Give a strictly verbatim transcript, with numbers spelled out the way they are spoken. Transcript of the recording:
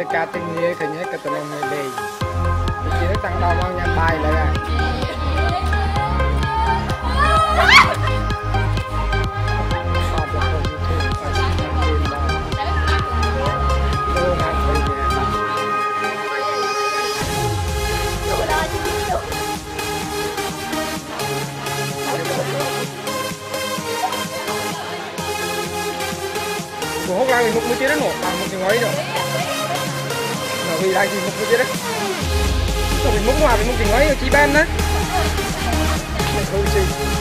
ca tình nghĩa khởi nhé cái tụi nó người đi chỉ nó tăng đo mang nhang bài lại à Ủa hút ra thì múc mới chết đó nổ, à một cái ngoáy rồi. Mà vì lại thì múc mới chết đấy. Rồi mình múc ngoài mình múc cái ngoáy ở chi bên đấy. Mình không gì.